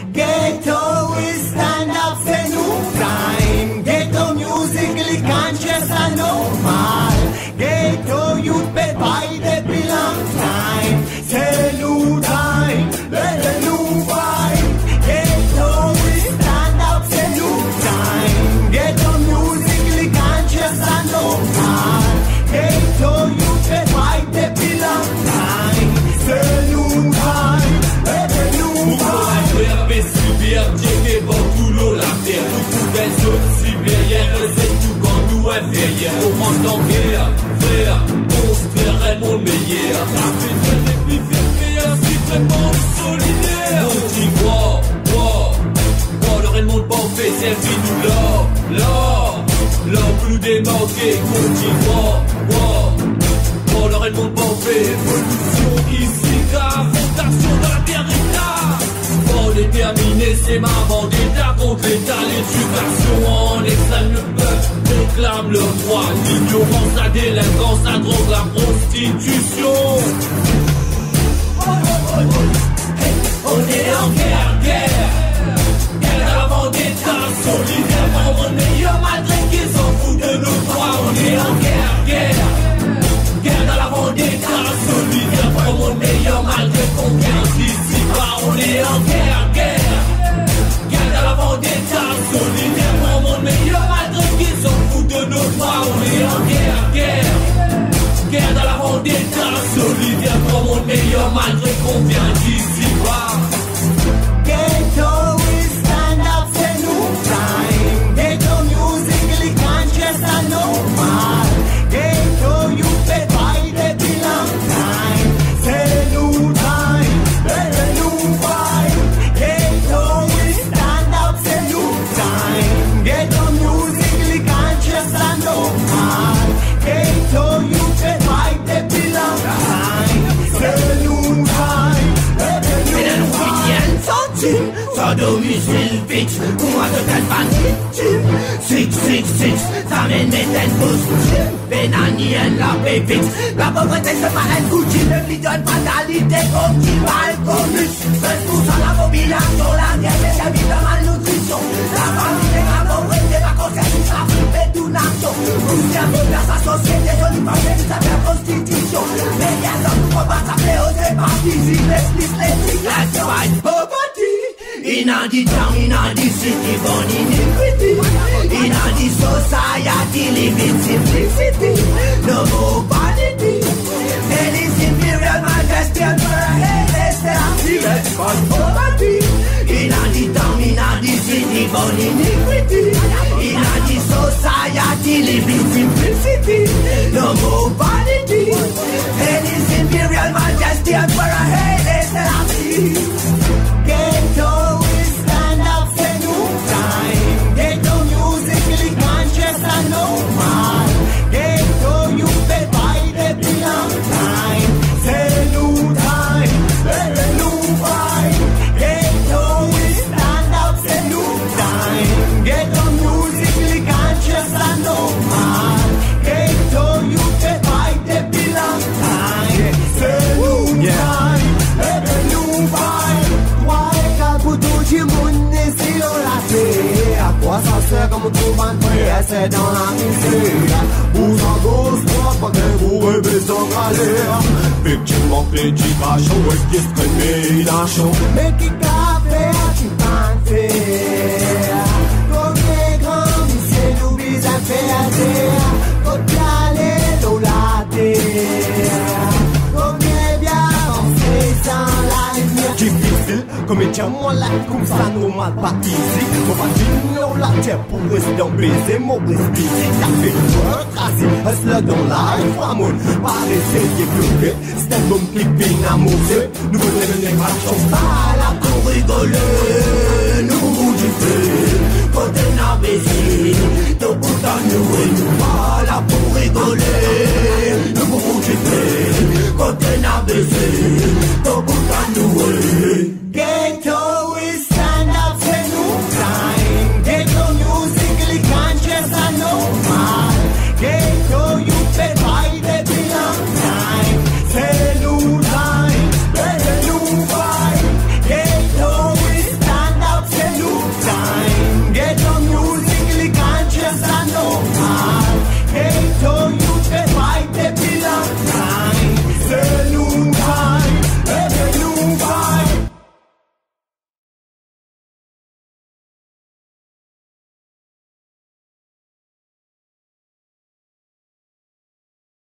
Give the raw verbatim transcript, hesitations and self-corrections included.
Ghetto is stand up, c'est nous time. Ghetto music, les canches are normal. Ghetto youth pay by the belong time. C'est nous time, let the new vibe. Ghetto is stand up, c'est nous time. Ghetto music, les canches are normal. Ghetto youth pay by the belong time. C'est nous time, let the new vibe. J'ai pour tout l'eau la terre, tout pouvait sauter sibérienne, c'est tout quand nous inférieur. Au monde en guerre, frère, construire un monde meilleur. Après de les plus fermés, ainsi vraiment solidaire. On dit wow, wow, wow, le Raymond Banfait, servi-nous l'or, l'or, l'or pour nous démarquer. On dit wow, wow, wow, le Raymond Banfait, évolution ici, car fondation dans la terre état. Déterminé, c'est ma vendetta contre l'état. L'éducation en extrême, le peuple réclame leur droit. L'ignorance, la délinquance, la drogue, la prostitution. On est en guerre, guerre. Guerre à la vendetta, solidairement on est meilleur malgré qu'ils s'en foutent de nos droits. On est en guerre, guerre. Guerre à la vendetta, solidairement on est meilleur malgré qu'on vient d'ici bas. On est en guerre, guerre. Guerre à la vendetta, solidairement on est meilleur malgré qu'ils s'en foutent de nos droits. On est en guerre, guerre. Guerre à la vendetta, solidairement on est meilleur malgré qu'on vient d'ici bas. Ghetto is stand up, c'est nous time. Ghetto music, les canches are normal. Ghetto you pay by the belong time. C'est nous time, let the new vibe. Ghetto is stand up, c'est nous time. Ghetto music, les canches are normal. Ghetto you pay by the belong time. C'est nous time, let the new vibe. Ça domicile fixe, pour moi de tête victime. Six, six, six, ça mène mes têtes positives. Benani and la paix fixe. La pauvreté c'est pas un coutume. Le milieu de fatalité continue alcoolique. sept pour cent la population, la guerre et la vie de malnutrition. La famille et la pauvreté, la conscience, ça fait tout nation. Vous avez vers sa société, je lui parle de sa prostitution. Mais il y a d'autres pour pas s'appeler aux départis. L'explique, l'explique, la joie, poverty. Inna the town, inna the city, born iniquity. Inna the society, live in simplicity. No more vanity. And his imperial majesty and for a head, they are serious for poverty. Inna the town, inna the city, born iniquity. Inna the society, live in simplicity. No more vanity. And his imperial majesty and for a head, they are serious. Ghetto is stand up, c'est nous time. Ghetto music, les canches are normal. Ghetto you pay by the belong time. C'est nous time, let the new vibe. Ghetto is stand up, c'est nous time. Ghetto music, les canches are normal. Ghetto you pay by the belong time. C'est nous time, let the new vibe. Pour tout le monde ici sur la terre, à quoi ça sert comme tout le monde c'est dans la misère. Vous en gauche, moi, pas que vous rêvez sans galère. Victime manque l'éducation et discrimination. Mais qui qu'a fait, qui pas fait. Comme les grands, c'est nous bis à faire terre. Quand y'allez dans la terre. Comme les biens, on fait sans la lumière. Difficile, comme et tiens moi là, comme ça normal pas easy. On va dire la terre pour rester en baiser, mon esprit. Ça fait work, assis, hustler dans la life, amour. Pas essayer de pleurer, c'est un homme qui vient à mourir. Nous voulons donner ma chance à la corrige.